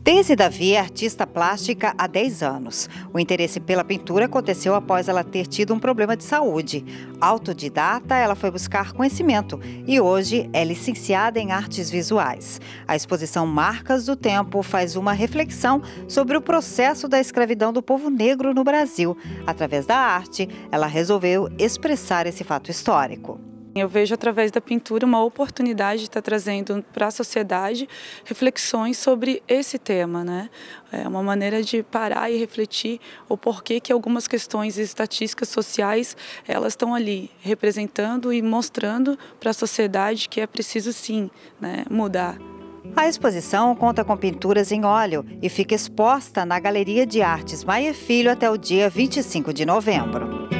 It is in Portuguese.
Daisy Davi é artista plástica há 10 anos. O interesse pela pintura aconteceu após ela ter tido um problema de saúde. Autodidata, ela foi buscar conhecimento e hoje é licenciada em artes visuais. A exposição Marcas do Tempo faz uma reflexão sobre o processo da escravidão do povo negro no Brasil. Através da arte, ela resolveu expressar esse fato histórico. Eu vejo através da pintura uma oportunidade de estar trazendo para a sociedade reflexões sobre esse tema, né? É uma maneira de parar e refletir o porquê que algumas questões estatísticas sociais elas estão ali representando e mostrando para a sociedade que é preciso sim, né, mudar. A exposição conta com pinturas em óleo e fica exposta na Galeria de Artes Maia Filho até o dia 25 de novembro.